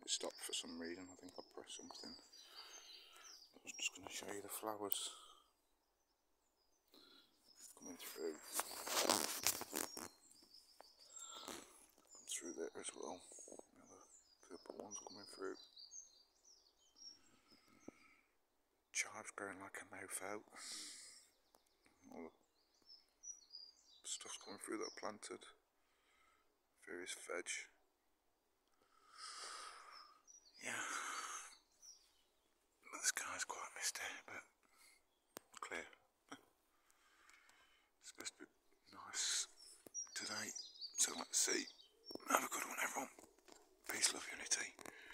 it stopped for some reason. I think I pressed something. I was just going to show you the flowers coming through. Come through there as well. The purple ones coming through. Chives growing like a mofo. All the stuff's coming through that I planted. Various veg. Yeah. The sky's quite misty, but clear. It's supposed to be nice today, so let's see. Have a good one, everyone. Peace, love, unity.